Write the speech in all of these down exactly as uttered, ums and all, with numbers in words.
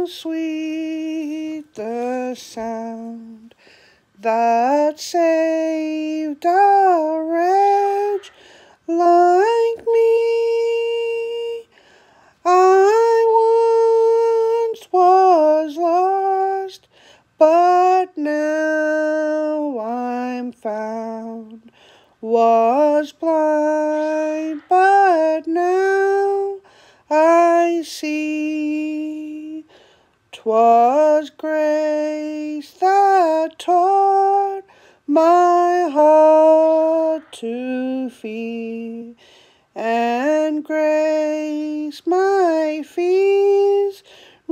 sweet the sound that saved a wretch like me. I once was lost, but now I'm found. Was blind, but now I see. 'Twas grace that taught my heart to fear, and grace my fears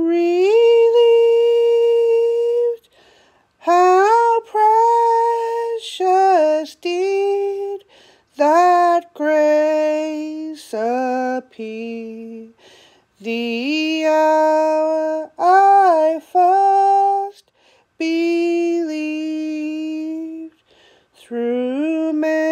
relieved. How precious did that grace appear, the hour I first believed. Through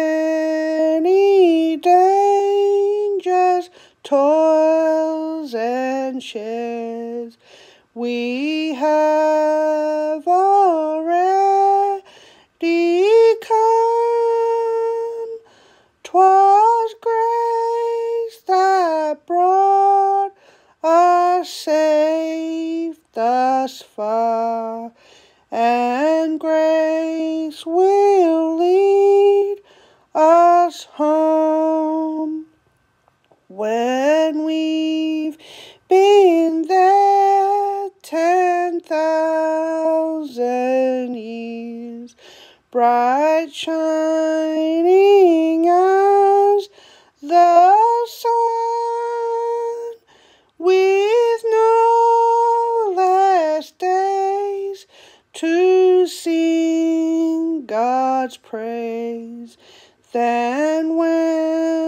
many dangers, toils, and shares, we have already come. 'Twas grace that brought us safe thus far, and grace will lead us home. When we've been there ten thousand years, bright shining as the sun, with no less days to sing God's praise than when